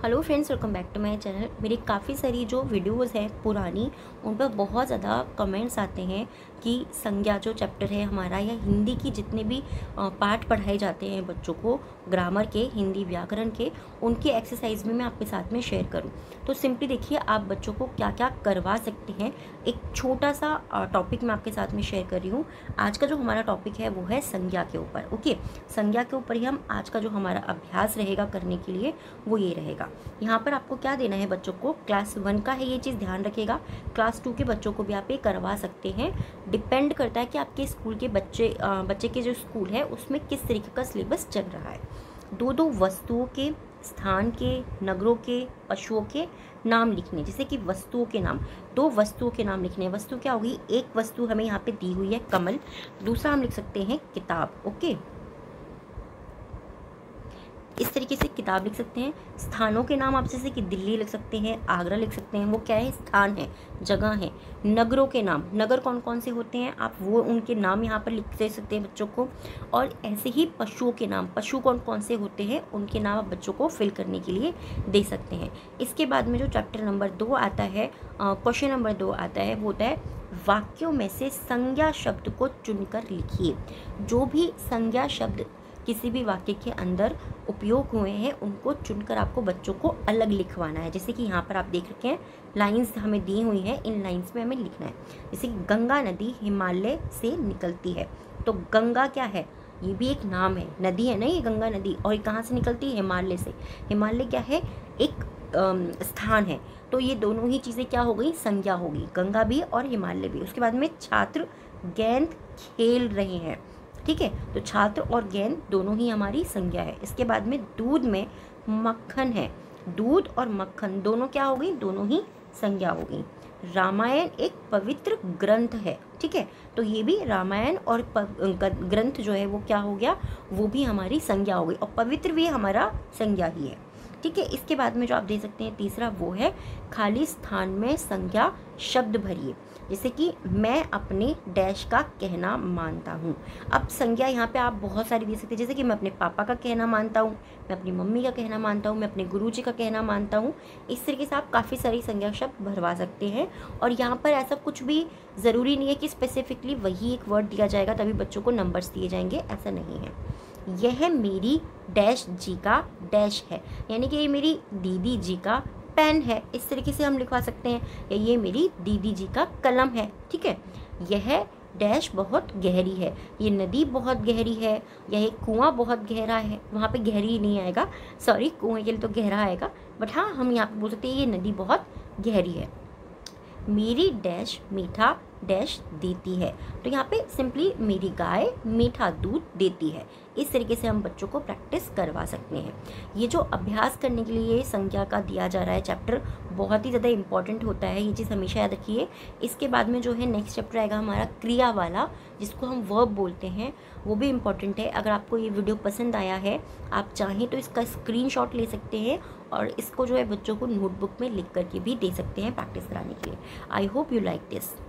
Hello friends, welcome back to my channel. मेरी काफ़ी सारी जो वीडियोस हैं पुरानी, उन पर बहुत ज़्यादा कमेंट्स आते हैं कि संज्ञा जो चैप्टर है हमारा, या हिंदी की जितने भी पाठ पढ़ाए जाते हैं बच्चों को, ग्रामर के, हिंदी व्याकरण के, उनके एक्सरसाइज में मैं आपके साथ में शेयर करूं। तो सिंपली देखिए आप बच्चों को क्या क्या करवा सकते हैं। एक छोटा सा टॉपिक मैं आपके साथ में शेयर कर रही हूँ। आज का जो हमारा टॉपिक है वो है संज्ञा के ऊपर। ओके, संज्ञा के ऊपर ही हम आज का जो हमारा अभ्यास रहेगा करने के लिए वो ये रहेगा। यहाँ पर आपको क्या देना है बच्चों को, क्लास 1 का है ये चीज़, ध्यान रखिएगा। क्लास 2 के बच्चों को भी आप ये करवा सकते हैं। डिपेंड करता है कि आपके स्कूल के बच्चे के जो स्कूल है उसमें किस तरीके का सिलेबस चल रहा है। दो वस्तुओं के, स्थान के, नगरों के, पशुओं के नाम लिखने। जैसे कि वस्तुओं के नाम, 2 वस्तुओं के नाम लिखने हैं। वस्तु क्या होगी, एक वस्तु हमें यहाँ पे दी हुई है कमल, दूसरा हम लिख सकते हैं किताब। ओके, इस तरीके से किताब लिख सकते हैं। स्थानों के नाम आप जैसे कि दिल्ली लिख सकते हैं, आगरा लिख सकते हैं, वो क्या है, स्थान है, जगह है। नगरों के नाम, नगर कौन कौन से होते हैं आप वो उनके नाम यहाँ पर लिख दे सकते हैं बच्चों को। और ऐसे ही पशुओं के नाम, पशु कौन कौन से होते हैं उनके नाम आप बच्चों को फिल करने के लिए दे सकते हैं। इसके बाद में जो चैप्टर नंबर 2 आता है, क्वेश्चन नंबर 2 आता है, वो होता है वाक्यों में से संज्ञा शब्द को चुनकर लिखिए। जो भी संज्ञा शब्द किसी भी वाक्य के अंदर उपयोग हुए हैं उनको चुनकर आपको बच्चों को अलग लिखवाना है। जैसे कि यहाँ पर आप देख रखे हैं, लाइंस हमें दी हुई हैं, इन लाइंस में हमें लिखना है। जैसे कि गंगा नदी हिमालय से निकलती है, तो गंगा क्या है, ये भी एक नाम है, नदी है ना ये गंगा नदी, और ये कहाँ से निकलती है, हिमालय से। हिमालय क्या है, एक स्थान है। तो ये दोनों ही चीज़ें क्या हो गई, संज्ञा होगी, गंगा भी और हिमालय भी। उसके बाद में छात्र गेंद खेल रहे हैं, ठीक है, तो छात्र और गेंद दोनों ही हमारी संज्ञा है। इसके बाद में दूध में मक्खन है, दूध और मक्खन दोनों क्या हो गई, दोनों ही संज्ञा हो गई। रामायण एक पवित्र ग्रंथ है, ठीक है, तो ये भी रामायण और ग्रंथ जो है वो क्या हो गया, वो भी हमारी संज्ञा हो गई, और पवित्र भी हमारा संज्ञा ही है, ठीक है। इसके बाद में जो आप दे सकते हैं तीसरा, वो है खाली स्थान में संज्ञा शब्द भरिए। जैसे कि मैं अपने डैश का कहना मानता हूँ। अब संज्ञा यहाँ पे आप बहुत सारी दे सकते हैं। जैसे कि मैं अपने पापा का कहना मानता हूँ, मैं अपनी मम्मी का कहना मानता हूँ, मैं अपने गुरुजी का कहना मानता हूँ। इस तरीके से आप काफ़ी सारी संज्ञा शब्द भरवा सकते हैं। और यहाँ पर ऐसा कुछ भी ज़रूरी नहीं है कि स्पेसिफिकली वही एक वर्ड दिया जाएगा तभी बच्चों को नंबर्स दिए जाएंगे, ऐसा नहीं है। यह मेरी डैश जी का डैश है, यानी कि ये मेरी दीदी जी का पेन है, इस तरीके से हम लिखवा सकते हैं। या ये मेरी दीदी जी का कलम है, ठीक है। यह डैश बहुत गहरी है, ये नदी बहुत गहरी है, यह एक कुआं बहुत गहरा है। वहाँ पे गहरी नहीं आएगा, सॉरी, कुएं के लिए तो गहरा आएगा, बट हाँ हम यहाँ पे बोल सकते हैं ये नदी बहुत गहरी है। मेरी डैश मीठा डैश देती है, तो यहाँ पे सिंपली मेरी गाय मीठा दूध देती है। इस तरीके से हम बच्चों को प्रैक्टिस करवा सकते हैं। ये जो अभ्यास करने के लिए संज्ञा का दिया जा रहा है चैप्टर, बहुत ही ज़्यादा इंपॉर्टेंट होता है, ये चीज़ हमेशा याद रखिए। इसके बाद में जो है नेक्स्ट चैप्टर आएगा हमारा क्रिया वाला, जिसको हम वर्ब बोलते हैं, वो भी इम्पॉर्टेंट है। अगर आपको ये वीडियो पसंद आया है, आप चाहें तो इसका स्क्रीनशॉट ले सकते हैं और इसको जो है बच्चों को नोटबुक में लिख करके भी दे सकते हैं प्रैक्टिस कराने के लिए। I hope you like this.